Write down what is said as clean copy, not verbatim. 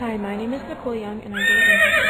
Hi, my name is Nicole Young, and I'm going to